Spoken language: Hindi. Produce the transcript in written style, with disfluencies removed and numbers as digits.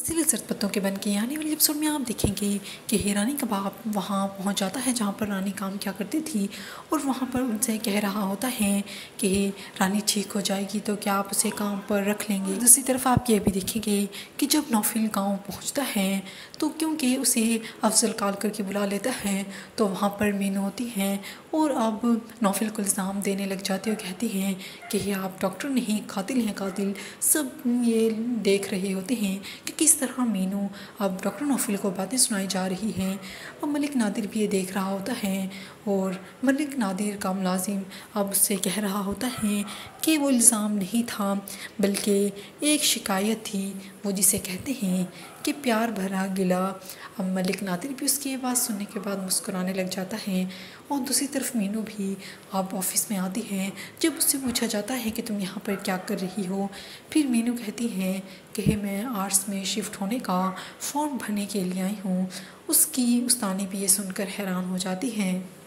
सिलसिले पत्तों के बन के आने वाले एपिसोड में आप देखेंगे कि रानी का बाप वहाँ पहुँच जाता है जहाँ पर रानी काम किया करती थी और वहाँ पर उनसे कह रहा होता है कि रानी ठीक हो जाएगी तो क्या आप उसे काम पर रख लेंगे। दूसरी तरफ आप ये भी देखेंगे कि जब नौफिल गाँव पहुँचता है तो क्योंकि उसे अफजल कॉल करके बुला लेता है तो वहाँ पर मीनू होती है और अब नौफिल को इल्ज़ाम देने लग जाती है और कहती हैं कि ये आप डॉक्टर नहीं कातिल हैं कातिल। सब ये देख रहे होते हैं कि किस तरह मीनू अब डॉक्टर नौफिल को बातें सुनाई जा रही हैं। अब मलिक नादिर भी ये देख रहा होता है और मलिक नादिर का मुलाजिम अब उससे कह रहा होता है कि वो इल्ज़ाम नहीं था बल्कि एक शिकायत थी, वो जिसे कहते हैं कि प्यार भरा गिला। अब मलिक नादिर भी उसकी ये बात सुनने के बाद मुस्कुराने लग जाता है और दूसरी तरफ मीनू भी अब ऑफिस में आती है। जब उससे पूछा जाता है कि तुम यहाँ पर क्या कर रही हो, फिर मीनू कहती है कि मैं आर्ट्स में शिफ्ट होने का फॉर्म भरने के लिए आई हूँ। उसकी उस्तानी भी ये सुनकर हैरान हो जाती है।